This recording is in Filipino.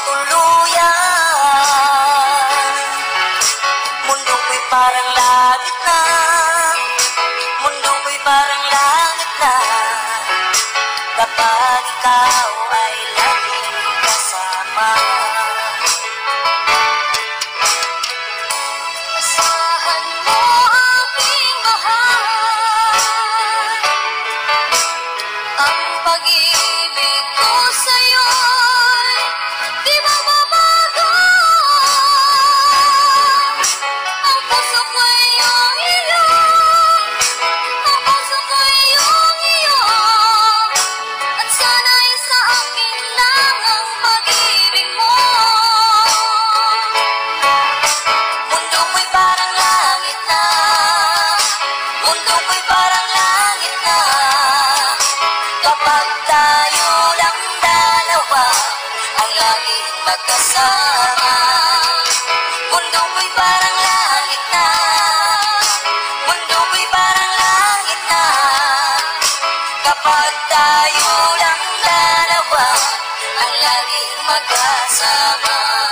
tuluyan. Mundo ko'y parang langit na, mundo ko'y parang langit na, kapag ikaw ay laging kasama. Asahan mo aking mahal, ang pag-ibig ko sa'yo'y di mababago. Ang puso ko'y iyong iyo, ang puso ko'y iyong iyo, at sana'y sa akin lang ang pag-ibig mo. Mundo ko'y parang langit na, mundo ko'y parang langit na, kapag tayo lang dalawa ay laging magkasama. Mundo ko'y parang langit na, mundo ko'y parang langit na, kapag tayo lang dalawa ay laging magkasama.